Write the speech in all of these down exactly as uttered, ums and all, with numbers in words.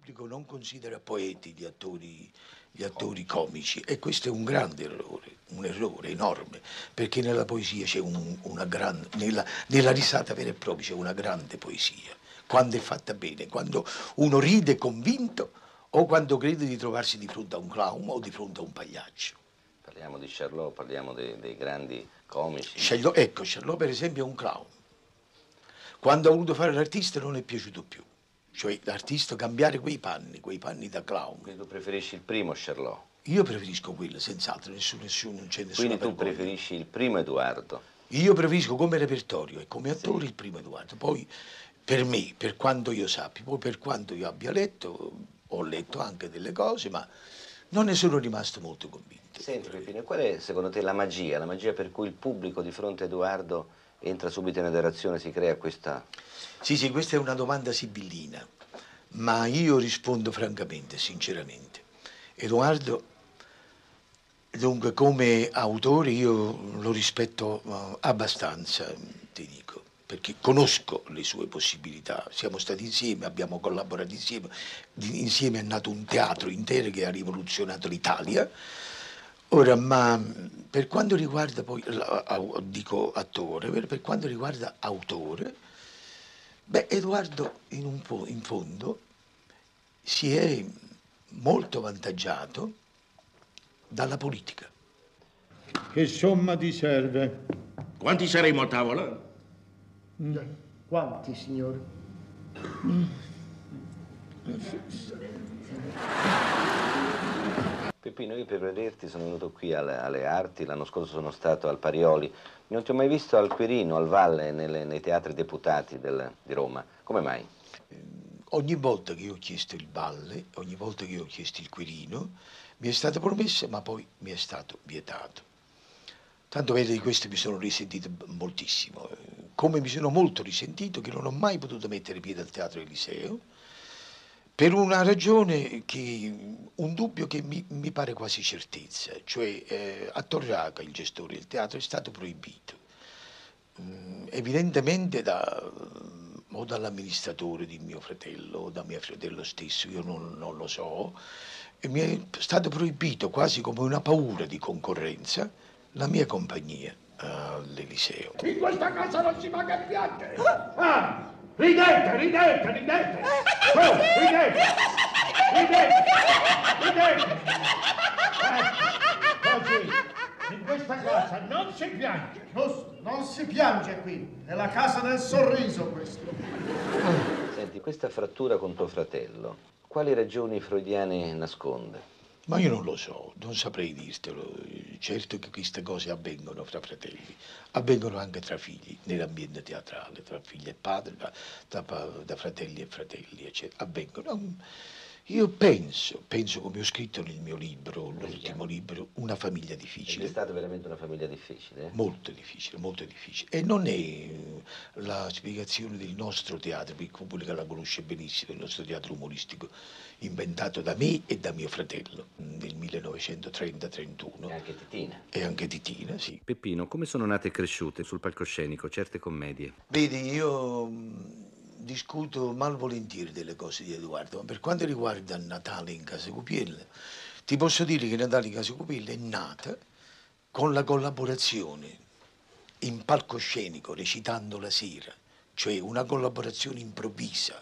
pubblico non considera poeti gli attori, gli attori comici, e questo è un grande errore, un errore enorme, perché nella poesia c'è un, una grande, nella, nella risata vera e propria c'è una grande poesia, quando è fatta bene, quando uno ride convinto o quando crede di trovarsi di fronte a un clown o di fronte a un pagliaccio. Parliamo di Charlot, parliamo dei, dei grandi comici. Charlot, ecco, Charlot per esempio è un clown. Quando ha voluto fare l'artista non è piaciuto più. Cioè l'artista cambiare quei panni, quei panni da clown. Quindi tu preferisci il primo Charlot? Io preferisco quello, senz'altro, nessuno, nessuno, non c'è nessuna Quindi tu vergogna. preferisci il primo Edoardo? Io preferisco come repertorio e come attore Sì. il primo Edoardo. Poi per me, per quanto io sappia, poi per quanto io abbia letto, ho letto anche delle cose, ma non ne sono rimasto molto convinto. Senti Peppino, qual è secondo te la magia, la magia per cui il pubblico di fronte a Edoardo entra subito in adorazione, si crea questa... Sì, sì, questa è una domanda sibillina, ma io rispondo francamente, sinceramente. Edoardo, dunque, come autore io lo rispetto uh, abbastanza, ti dico, perché conosco le sue possibilità. Siamo stati insieme, abbiamo collaborato insieme, di, insieme è nato un teatro intero che ha rivoluzionato l'Italia. Ora, ma per quanto riguarda poi, dico attore, per quanto riguarda autore, beh, Edoardo in, un po', in fondo si è molto vantaggiato dalla politica. Che somma ti serve? Quanti saremo a tavola? Quanti, signore? Peppino, io per vederti sono venuto qui alle, alle Arti, l'anno scorso sono stato al Parioli, non ti ho mai visto al Quirino, al Valle, nelle, nei teatri deputati del, di Roma. Come mai? Ogni volta che io ho chiesto il Valle, ogni volta che io ho chiesto il Quirino, mi è stato promesso, ma poi mi è stato vietato. Tanto vero di questo mi sono risentito moltissimo, come mi sono molto risentito che non ho mai potuto mettere piede al Teatro Eliseo, per una ragione che, un dubbio che mi, mi pare quasi certezza, cioè eh, a Torraca, il gestore del teatro, è stato proibito, mm, evidentemente da, o dall'amministratore di mio fratello o da mio fratello stesso, io non, non lo so, e mi è stato proibito quasi come una paura di concorrenza la mia compagnia all'Eliseo. In questa casa non si paga il viaggio! Ah! Ridete, ridete, ridete! Oh, ridete! Ridete! Ridete! Eh, così, in questa casa non si piange! Giusto, non si piange qui. È la casa del sorriso, questo. Senti, questa frattura con tuo fratello, quali ragioni freudiane nasconde? Ma io non lo so, non saprei dirtelo. Certo che queste cose avvengono fra fratelli, avvengono anche tra figli, nell'ambiente teatrale, tra figli e padri, da, da, da fratelli e fratelli, eccetera. Avvengono. Io penso, penso come ho scritto nel mio libro, l'ultimo libro, una famiglia difficile. È stata veramente una famiglia difficile? Eh? Molto difficile, molto difficile. E non è la spiegazione del nostro teatro, perché il pubblico la conosce benissimo, il nostro teatro umoristico, inventato da me e da mio fratello nel millenovecentotrenta trentuno. E anche Titina. E anche Titina, sì. Peppino, come sono nate e cresciute sul palcoscenico certe commedie? Vedi, io discuto malvolentieri delle cose di Edoardo, ma per quanto riguarda Natale in Casa Cupielle, ti posso dire che Natale in Casa Cupielle è nata con la collaborazione in palcoscenico, recitando la sera, cioè una collaborazione improvvisa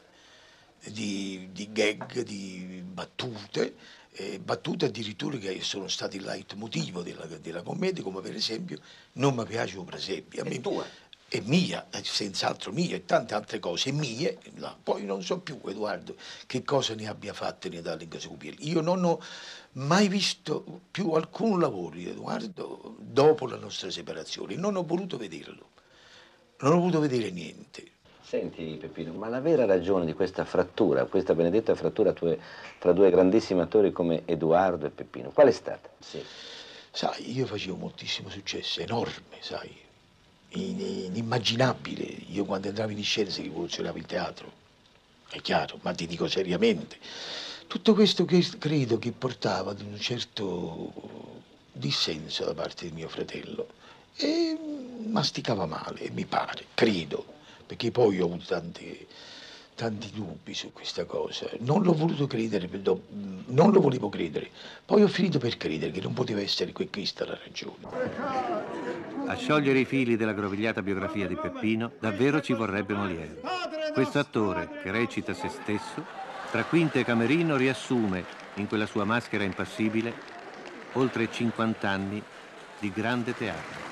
di, di gag, di battute, eh, battute addirittura che sono stati il leitmotiv della, della commedia, come per esempio Non mi piace un presepe. A me, È tua? È mia, è senz'altro mia, e tante altre cose mie. No, poi non so più, Edoardo, che cosa ne abbia fatte Natale in Casa Cupielle. Io non ho mai visto più alcun lavoro di Edoardo dopo la nostra separazione, non ho voluto vederlo, non ho voluto vedere niente. Senti Peppino, ma la vera ragione di questa frattura, questa benedetta frattura tue, tra due grandissimi attori come Edoardo e Peppino, qual è stata? Sì. Sai, io facevo moltissimo successo, enorme, sai, inimmaginabile. Io quando entravo in scena si rivoluzionava il teatro, è chiaro, ma ti dico seriamente. Tutto questo che credo che portava ad un certo dissenso da parte di mio fratello e masticava male, mi pare, credo, perché poi ho avuto tante, tanti dubbi su questa cosa. Non l'ho voluto credere, non lo volevo credere. Poi ho finito per credere che non poteva essere questa la ragione. A sciogliere i fili della grovigliata biografia di Peppino davvero ci vorrebbe Molière. Questo attore, che recita se stesso, tra quinte e camerino riassume, in quella sua maschera impassibile, oltre cinquanta anni di grande teatro.